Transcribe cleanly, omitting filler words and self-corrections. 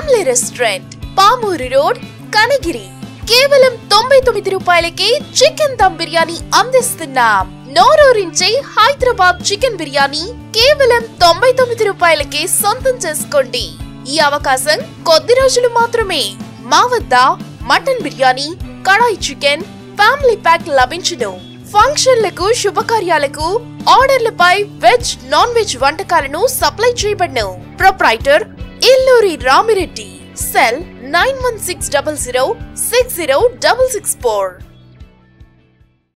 Family restaurant Pamuru road kanigiri కేవలం 99 రూపాయలకే chicken dum biryani అందిస్తున్నాం. నోరూరించే హైదరాబాద్ చికెన్ బిర్యానీ కేవలం 99 రూపాయలకే సొంతం చేసుకోండి. ఈ అవకాశం కొద్ది రోజులు మాత్రమే. మా వద్ద mutton biryani, kadai chicken, family pack లభించును. ఫంక్షన్లకు, శుభకార్యాలకు ఆర్డర్లపై వెజ్, నాన్ వెజ్ వంటకాలను సప్లై చేయబడును. ప్రొప్రైటర్ ఇల్లూరి రామిరెడ్డి. సెల్ 9160060664.